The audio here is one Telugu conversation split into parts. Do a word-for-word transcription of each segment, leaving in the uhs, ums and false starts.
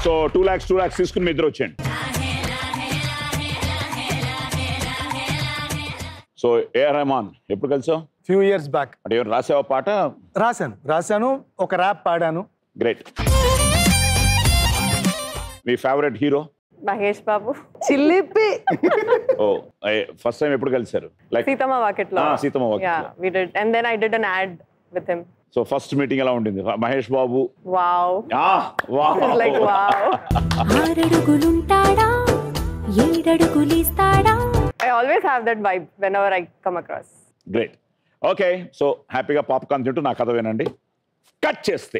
So two lakhs two lakhs తీసుకుని మీ ఇద్దరు వచ్చేయండి. సో ఏఆర్ రెహమాన్ ఎప్పుడు కలిసావు? Few years back. అంటే ఎవరు రాసావా పాట? రాశాను రాశాను ఒక ర్యాప్ పాడాను. గ్రేట్. మీ ఫేవరెట్ హీరో? మహేష్ బాబు. చిల్లిపి. ఓ ఫస్ట్ టైం ఎప్పుడు కలిసారు? లైక్ సీతమ్మ వాకిట్లో. సీతమ్మ వాకిట్లో. Yeah, we did. And then I did an ad with him. So first meeting ఎలా ఉండింది? Mahesh Babu. Wow. Ah, wow. Like wow. ఆరడుగులుంటాడా ఏడడుగులిస్తాడా. I always have that vibe whenever I come across. Great. Okay, so హ్యాపీగా పాప్కార్న్ తింటూ నా కథ వినండి. కట్ చేస్తే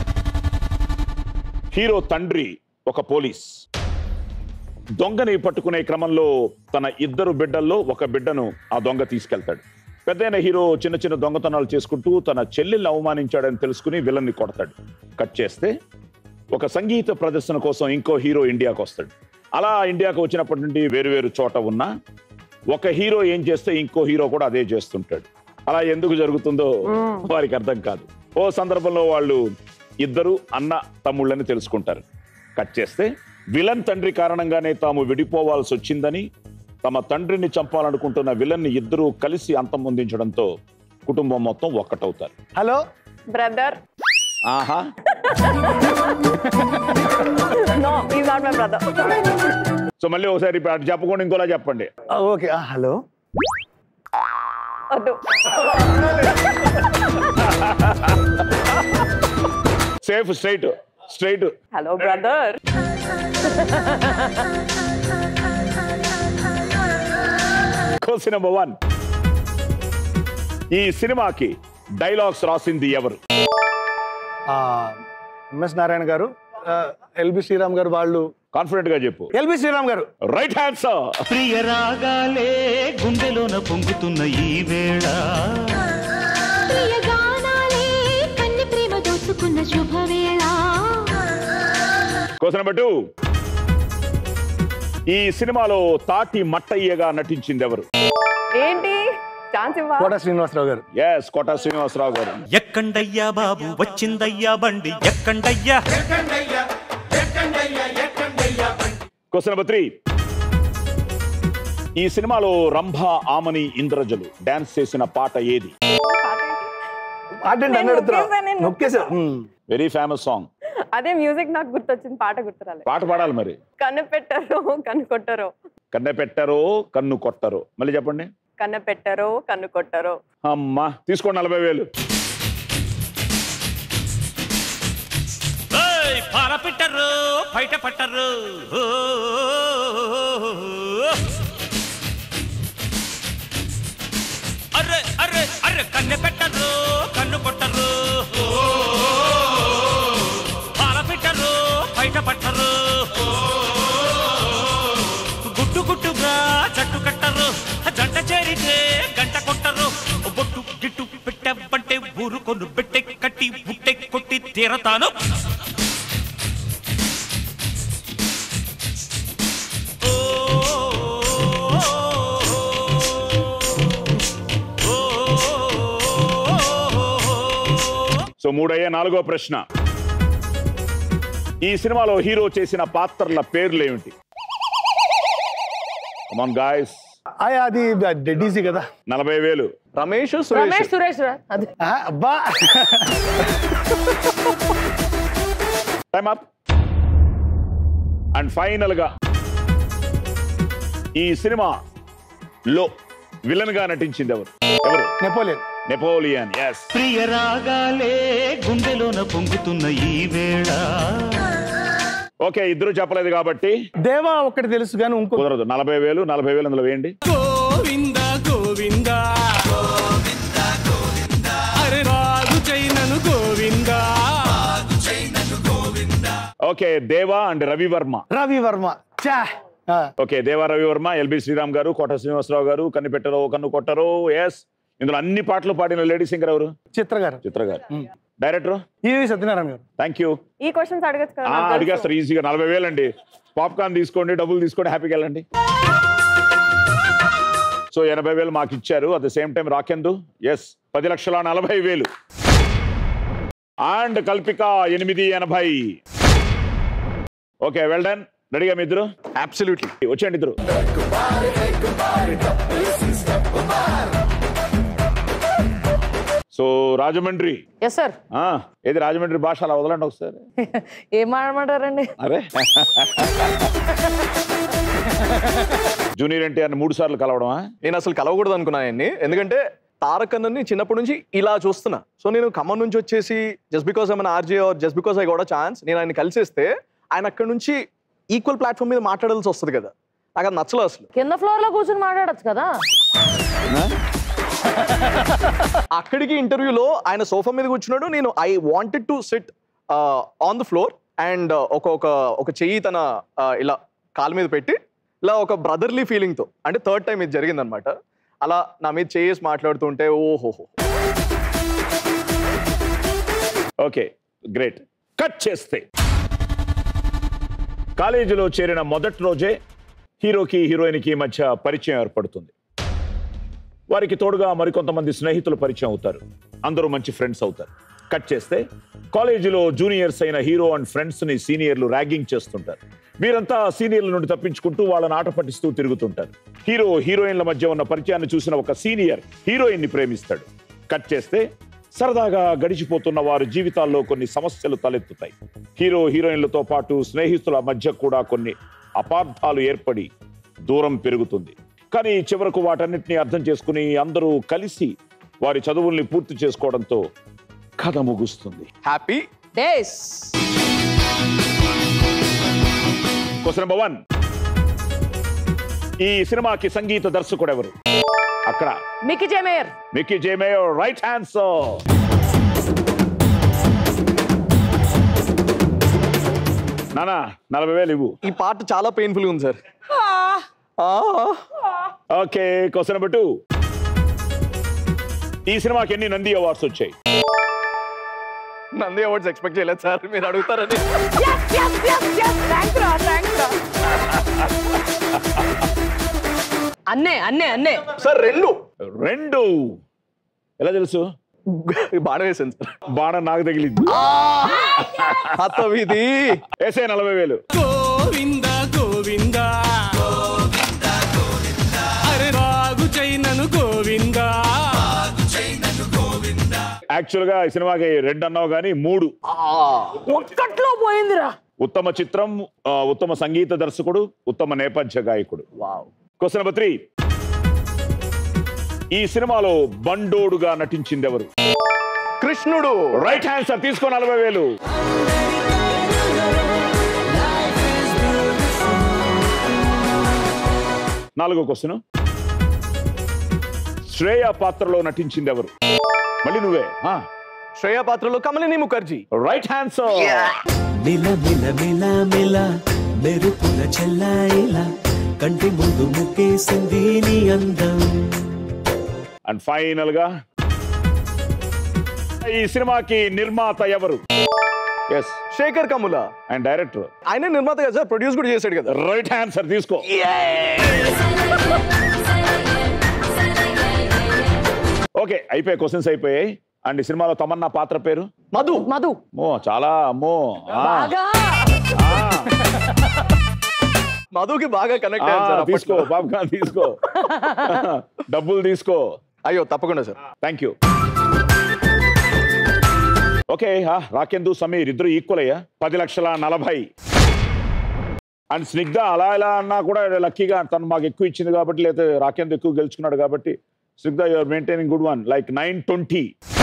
హీరో తండ్రి ఒక పోలీస్. దొంగని పట్టుకునే క్రమంలో తన ఇద్దరు బిడ్డల్లో ఒక బిడ్డను ఆ దొంగ తీసుకెళ్తాడు. పెద్దయిన హీరో చిన్న చిన్న దొంగతనాలు చేసుకుంటూ తన చెల్లెల్ని అవమానించాడని తెలుసుకుని విలన్ని కొడతాడు. కట్ చేస్తే ఒక సంగీత ప్రదర్శన కోసం ఇంకో హీరో ఇండియాకు వస్తాడు. అలా ఇండియాకు వచ్చినప్పటి నుండి వేరు వేరు చోట ఉన్నా ఒక హీరో ఏం చేస్తే ఇంకో హీరో కూడా అదే చేస్తుంటాడు. అలా ఎందుకు జరుగుతుందో వారికి అర్థం కాదు. ఓ సందర్భంలో వాళ్ళు ఇద్దరు అన్న తమ్ముళ్ళని తెలుసుకుంటారు. కట్ చేస్తే విలన్ తండ్రి కారణంగానే తాము విడిపోవాల్సి వచ్చిందని తమ తండ్రిని చంపాలనుకుంటున్న విలన్ని ఇద్దరూ కలిసి అంతమొందించడంతో కుటుంబం మొత్తం ఒక్కటవుతారు. Hello brother. ఆహా. No, he's not my brother. So మళ్ళీ ఒకసారి అటు చెప్పకుండా ఇంకోలా చెప్పండి. ఓకే. హలో. వద్దు. Safe. Straight straight. Hello brother. Question number one. ఈ సినిమాకి డైలాగ్స్ రాసింది ఎవరు? ఎంఎస్ నారాయణ గారు, ఎల్బి శ్రీరామ్ గారు. వాళ్ళు కాన్ఫిడెంట్ గా చెప్పు. ఎల్బి శ్రీరామ్ గారు. Right answer. ప్రియ రాగాలే గుండెలోన పొంగుతున్న ఈ వేళ, ప్రియ గానాలే కన్ని ప్రేమ దోచుకున్న శుభవేళ. Question number two. ఈ సినిమాలో తాటి మట్టయ్యగా నటించింది ఎవరు? ఏంటి ఛాన్స్ ఇవ్వ? కోట శ్రీనివాసరావు గారు. ఎస్, కోట శ్రీనివాసరావు గారు. ఎక్కండయ్యా బాబు వచ్చిందయ్యా బండి, ఎక్కండయ్యా. Question number three. ఈ సినిమాలో రంభ, ఆమని, ఇంద్రజలు డాన్స్ చేసిన పాట ఏది? Very famous song. అదే మ్యూజిక్ నాకు గుర్తొచ్చింది, పాట గుర్తురాలే. పాట పాడాలి మరి. కన్ను పెట్టరో కన్ను కొట్టరో. కన్నె పెట్టరో కన్ను కొట్టరో. మళ్ళీ చెప్పండి. కన్ను పెట్టరో కన్ను కొట్టరో. అమ్మా, తీసుకోండి నలభై వేలు. పాల పెట్టరు బయట పట్టరు, అర్రే అర్రే అర్రే కన్నె పెట్టరు కన్ను కొట్టరు, పాల పెట్టరు బయట పట్టరు, గుట్టు గుట్టుగా జట్టు కట్టరు, జంట చేరితే గంట కొట్టరు, బొట్టు గిట్టు పెట్టబంటే ఊరుకొను పెట్టె కట్టి బుట్టె కొట్టి తీరతాను. సో మూడయ్యే నాలుగో ప్రశ్న. ఈ సినిమాలో హీరో చేసిన పాత్రల పేర్లు ఏమిటి? Come on guys. అది డెడ్ ఈజీ కదా. నలభై వేలు. రమేష్ రమేష్ సురేష్. అబ్బా. Time up. అండ్ ఫైనల్ గా ఈ సినిమా లో విలన్ గా నటించింది ఎవరు? ఎవరు? నెపోలియన్. నెపోలియన్. ఎస్. ప్రియ రాగాలే గుండెలోన పొంగుతున్న ఈ వేళ. ఓకే, ఇద్దరు చెప్పలేదు కాబట్టి దేవా ఒక్కటి తెలుసు కానీ ఇంకో కుదరదు. నలభై వేలు నలభై వేలు అందులో వేయండి. గోవింద గోవింద అరే రాజు చైనను గోవింద. Okay, Deva and Ravivarma. రవివర్మ. చా. ఓకే, దేవా రవివర్మ, ఎల్బి శ్రీరామ్ గారు, కోట శ్రీనివాసరావు గారు. కన్ను పెట్టరో కన్ను కొట్టరో. ఎస్. ఇందులో అన్ని పాటలు పాడిన లేడీ సింగర్ ఎవరు? చిత్ర గారు. చిత్ర గారు. డైరెక్టర్ ఈవి సత్యనారాయణ గారు. Thank you. ఈ క్వశ్చన్స్ అడగచ్చు కదా. అడిగేస్తారు ఈజీగా. నలభై వేలు అండి. పాప్కార్న్ తీసుకోండి, డబ్బులు తీసుకోండి, హ్యాపీగా వెళ్ళండి. సో ఎనభై వేలు మాకు ఇచ్చారు. At the same time Rakendu S పది లక్షల నలభై వేలు అండ్ కల్పిక ఎనిమిది ఎనభై. Okay well done. రెడీగా మీ ఇద్దరు? అబ్సల్యూట్లీ. వచ్చేయండి ఇద్దరు. సో రాజమండ్రి. Yes sir. ఏది రాజమండ్రి భాష అలా వదలండి ఒకసారి. ఏం మాట్లాడమంటారండి? అరే జూనియర్ ఎన్టీఆర్ మూడు సార్లు కలవడమా? నేను అసలు కలవకూడదు అనుకున్నాను, ఎందుకంటే తారక్ అన్నని చిన్నప్పటి నుంచి ఇలా చూస్తున్నా. సో నేను ఖమ్మం నుంచి వచ్చేసి just because I RJ R just because I got a chance నేను ఆయన కలిసేస్తే ఆయన అక్కడ నుంచి ఈక్వల్ ప్లాట్ఫామ్ మీద మాట్లాడాల్సి వస్తుంది కదా, నాకు అది నచ్చలేదు అసలు. కింద ఫ్లోర్ లో కూర్చొని మాట్లాడచ్చు కదా. అక్కడికి ఇంటర్వ్యూలో ఆయన సోఫా మీద కూర్చున్నాడు, నేను I wanted to sit on the floor and ఒక ఒక ఒక చెయ్యి తన ఇలా కాలు మీద పెట్టి ఇలా ఒక బ్రదర్లీ ఫీలింగ్తో, అంటే థర్డ్ టైం ఇది జరిగిందనమాట, అలా నా మీద చేసి మాట్లాడుతుంటే ఓహోహో. Okay great. కట్ చేస్తే కాలేజీలో చేరిన మొదటి రోజే హీరోకి హీరోయిన్కి మధ్య పరిచయం ఏర్పడుతుంది. వారికి తోడుగా మరికొంతమంది స్నేహితులు పరిచయం అవుతారు. అందరూ మంచి ఫ్రెండ్స్ అవుతారు. కట్ చేస్తే కాలేజీలో జూనియర్స్ అయిన హీరో అండ్ ఫ్రెండ్స్ ని సీనియర్లు ర్యాగింగ్ చేస్తుంటారు. వీరంతా సీనియర్ల నుండి తప్పించుకుంటూ వాళ్ళని ఆట పట్టిస్తూ తిరుగుతుంటారు. హీరో హీరోయిన్ల మధ్య ఉన్న పరిచయాన్ని చూసిన ఒక సీనియర్ హీరోయిన్ ని ప్రేమిస్తాడు. కట్ చేస్తే సరదాగా గడిచిపోతున్న వారి జీవితాల్లో కొన్ని సమస్యలు తలెత్తుతాయి. హీరో హీరోయిన్లతో పాటు స్నేహితుల మధ్య కూడా కొన్ని అపార్థాలు ఏర్పడి దూరం పెరుగుతుంది. కానీ చివరకు వాటన్నిటిని అర్థం చేసుకుని అందరూ కలిసి వారి చదువుల్ని పూర్తి చేసుకోవడంతో కథ ముగుస్తుంది. Happy days. Question number one. ఈ సినిమాకి సంగీత దర్శకుడు ఎవరు? అక్కడ Mickey J Meyer. Mickey J Meyer right answer. నానా నలభై వేలు ఇవ్వు. ఈ పాట చాలా పెయిన్ఫుల్ ఉంది sir. Okay question number two. ఈ సినిమాకి ఎన్ని నంది అవార్డ్స్ వచ్చాయి? నంది అవార్డ్స్ ఎక్స్పెక్ట్ చేయలేదు సార్, మీరు అడుగుతారని. అన్నే అన్నే అన్నే సార్ రెండు రెండు. ఎలా తెలుసు? బాణ వేసాను సార్. బాణ నాకు తగిలింది. ఇది వేసే నలభై వేలు. గోవింద గోవింద అరే రాగు చైనను గోవింద. యాక్చువల్ గా ఈ సినిమాకి రెండు అన్నావు కానీ మూడు. ఒక్కట్లో పోయిందిరా. ఉత్తమ చిత్రం, ఆ, ఉత్తమ సంగీత దర్శకుడు, ఉత్తమ నేపథ్య గాయకుడు. Question number three. ఈ సినిమాలో బండోడుగా నటించింది ఎవరు? కృష్ణుడు రైట్ ఆన్సర్. తీసుకో నలభై వేలు. నాలుగో క్వశ్చన్. శ్రేయ పాత్రలో నటించింది ఎవరు? మళ్ళీ నువ్వే. శ్రేయ పాత్రలో కమలిని ముఖర్జీ. Right answer. మిల మిల మిల మిల మెరుపుల చెల్లాయిలా కంటి ముందు ముక్కేసింది నీ అందం. అండ్ ఫైనల్ గా ఈ సినిమాకి నిర్మాత ఎవరు? S Sekhar Kammula. And director ఆయన నిర్మాత కదా సార్, ప్రొడ్యూస్ కూడా చేశాడు కదా. Right answer. తీసుకో. ఓకే అయిపోయాయి, క్వశ్చన్స్ అయిపోయాయి. అండ్ ఈ సినిమాలో తమన్నా పాత్ర పేరు? మధు. మధు. అమ్మో చాలా అమ్మో. ఆ, బాగా ఆ, మధుకి బాగా కనెక్ట్ ఆ, అయ్యాను సార్. తీసుకో పాప్కార్న్ తీసుకో. డబ్బులు తీసుకో. అయ్యో తప్పకుండా sir. Thank you. Okay Rakendu Sameer ఇద్దరు ఈక్వల్ అయ్యా. పది లక్షల నలభై. అండ్ స్నిగ్ధ అలా ఇలా అన్నా కూడా లక్కీగా తను మాకు ఎక్కువ ఇచ్చింది కాబట్టి, లేదా రాకేందు ఎక్కువ గెలుచుకున్నాడు కాబట్టి Snigdha you're maintaining good one like nine twenty.